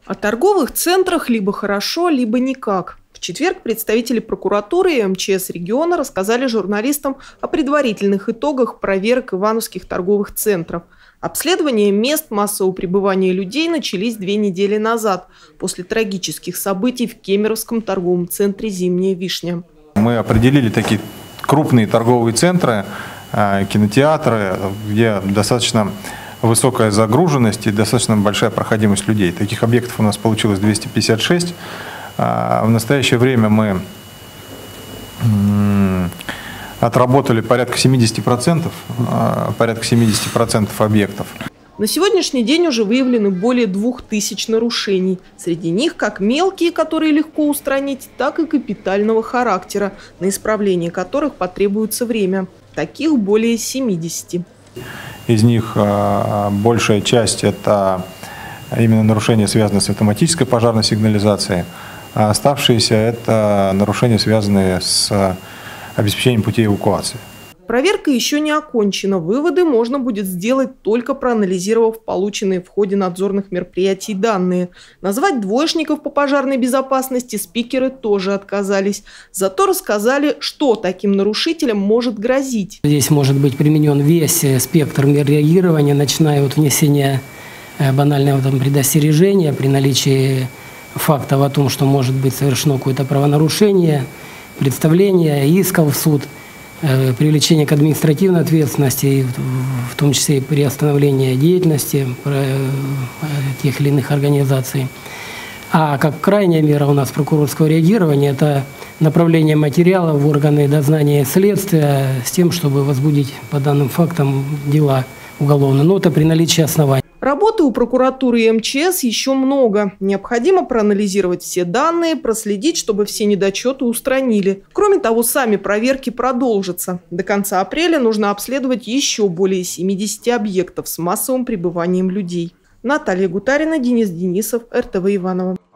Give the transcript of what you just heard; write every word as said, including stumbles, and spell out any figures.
О торговых центрах либо хорошо, либо никак. В четверг представители прокуратуры и эм че эс региона рассказали журналистам о предварительных итогах проверок ивановских торговых центров. Обследование мест массового пребывания людей начались две недели назад, после трагических событий в Кемеровском торговом центре «Зимняя вишня». Мы определили такие крупные торговые центры, кинотеатры, где достаточно высокая загруженность и достаточно большая проходимость людей. Таких объектов у нас получилось двести пятьдесят шесть. В настоящее время мы отработали порядка семидесяти процентов, порядка семидесяти процентов объектов. На сегодняшний день уже выявлены более двух тысяч нарушений. Среди них как мелкие, которые легко устранить, так и капитального характера, на исправление которых потребуется время. Таких более семидесяти. Из них большая часть – это именно нарушения, связанные с автоматической пожарной сигнализацией, а оставшиеся – это нарушения, связанные с обеспечением путей эвакуации. Проверка еще не окончена. Выводы можно будет сделать, только проанализировав полученные в ходе надзорных мероприятий данные. Назвать двоечников по пожарной безопасности спикеры тоже отказались. Зато рассказали, что таким нарушителям может грозить. Здесь может быть применен весь спектр мер реагирования, начиная от внесения банального там предостережения при наличии фактов о том, что может быть совершено какое-то правонарушение, представление, исков в суд, привлечение к административной ответственности, в том числе и приостановление деятельности тех или иных организаций. А как крайняя мера у нас прокурорского реагирования – это направление материалов в органы дознания и следствия с тем, чтобы возбудить по данным фактам дела уголовные. Но это при наличии оснований. Работы у прокуратуры и эм че эс еще много. Необходимо проанализировать все данные, проследить, чтобы все недочеты устранили. Кроме того, сами проверки продолжатся. До конца апреля нужно обследовать еще более семидесяти объектов с массовым пребыванием людей. Наталья Гутарина, Денис Денисов, эр тэ вэ Иваново.